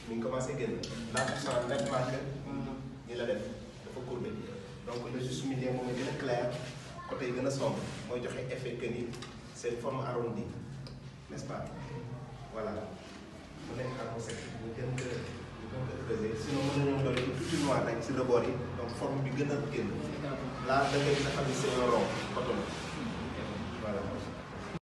mi ngi commencé génn la puissance nettement que ni la def dafa courbé donc le juste milieu moom mooy gën a clair côté yi gën a sombre mooy joxe effet que ni c'est une forme arrondie n'est-ce pas voilà mu nekk arbre sec ñu gën ko creuser sinon mën nañoo doon tuuti noir rek si rebord yi donc forme bi gën a génn là da ngay nga xam ni c'est un rond coton